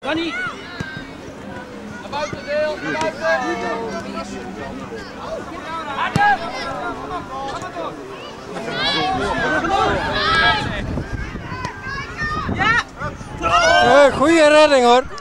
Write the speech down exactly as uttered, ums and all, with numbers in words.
Danny! Naar buiten deel, naar buiten! Ja! Goeie redding hoor!